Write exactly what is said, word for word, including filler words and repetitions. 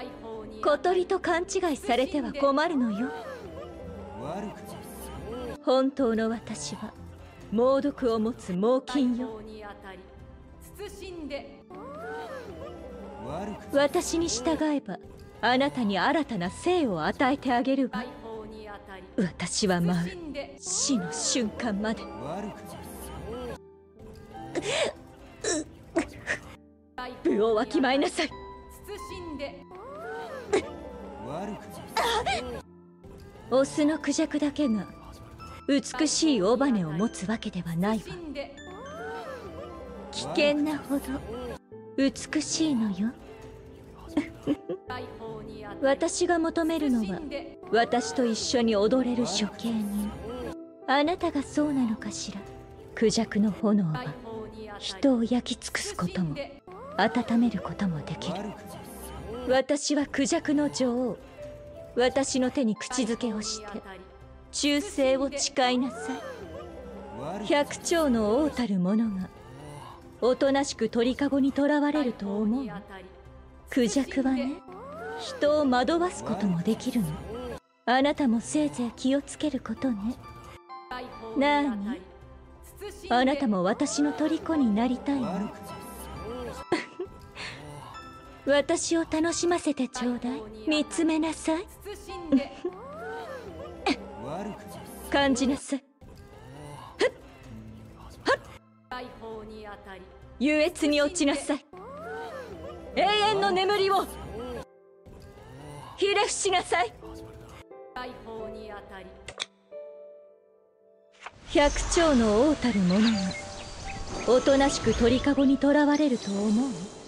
小鳥と勘違いされては困るのよ。本当の私は猛毒を持つ猛禽よ。私に従えばあなたに新たな生を与えてあげるわ。私は舞う死の瞬間まで。部をわきまえなさい。オスのクジャクだけが美しい尾羽を持つわけではないわ。危険なほど美しいのよ。私が求めるのは私と一緒に踊れる処刑人。あなたがそうなのかしら。クジャクの炎は人を焼き尽くすことも温めることもできる。私はクジャクの女王。私の手に口づけをして忠誠を誓いなさい。百鳥の王たる者がおとなしく鳥かごにとらわれると思う。クジャクはね、人を惑わすこともできるの。あなたもせいぜい気をつけることね。なあに、あなたも私の虜になりたいの？私を楽しませてちょうだい。見つめなさい。感じなさい。優越に落ちなさい。永遠の眠りをひれ伏しなさい。百鳥の王たる者がおとなしく鳥かごにとらわれると思う？